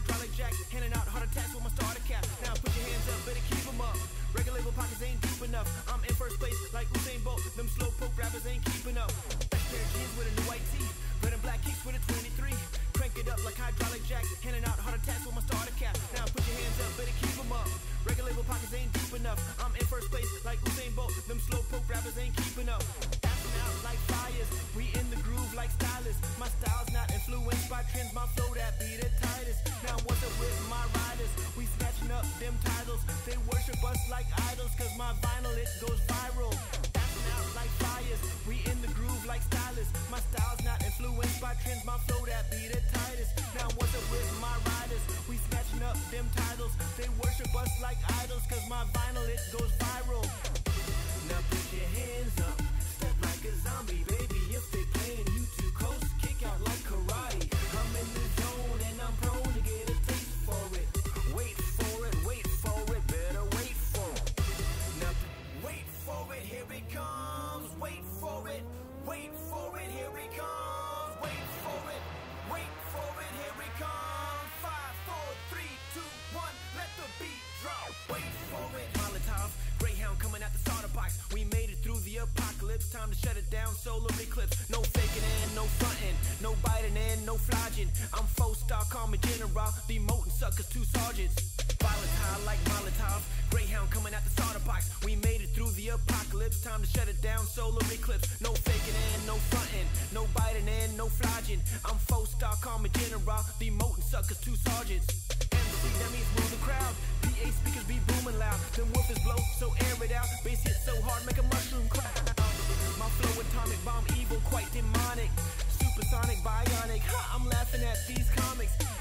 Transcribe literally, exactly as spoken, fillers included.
hydraulic jack, handing out heart attacks with my starter cap. Now put your hands up, better keep them up. Regular label pockets ain't deep enough. I'm in first place like Usain Bolt. Them slow poke rappers ain't keeping up. Fresh pair of jeans with a new white tee, red and black kicks with a twenty-three. Crank it up like hydraulic jack, handing out heart attacks with my starter cap. Now put your hands up, better keep them up. Regular label pockets ain't deep enough. I'm in first place like Usain Bolt. Them slow poke rappers ain't keeping up. Passing out like fires, we in the groove like stylists. My style's not influenced by trends, my flow that be the tightest. Now what's up with my riders? We snatching up them titles. They worship us like idols, cause my vinyl it goes viral. Passing out like fires, we in the groove like stylists. My style's not influenced by trends, my flow that be the tightest. Now what's up with my riders? We snatching up them titles. They worship us like idols, cause my vinyl it goes viral. Now put your hands up, step like a zombie, baby. If they playing you too close, kick out like karate. I'm in the zone and I'm prone to get a taste for it. Wait for it, wait for it, better wait for it. Now wait for it, here it comes. Wait for it, wait for it, here it comes. Wait for it, wait for it, here it comes. Five, four, three, two, one, let the beat drop. Wait for it. Molotov, Greyhound coming out the starter box. We made it through the apocalypse. Time to shut it down, solar eclipse. No faking and no frontin', no biting and no flogging. I'm four-star, call me general. The molten suckers, two sergeants. Volatile like Molotov, Greyhound coming out the starter box. We made it through the apocalypse. Time to shut it down, solar eclipse. No faking and no frontin', no biting and no flogging. I'm four-star, call me general. The molten suckers, two sergeants. M C that means move the crowd. P A speakers be booming loud. Them woofers blow, so air it out. Bass hit so hard, make a mushroom cloud. My flow atomic bomb evil, quite demonic. Supersonic, bionic. Ha, I'm laughing at these comics.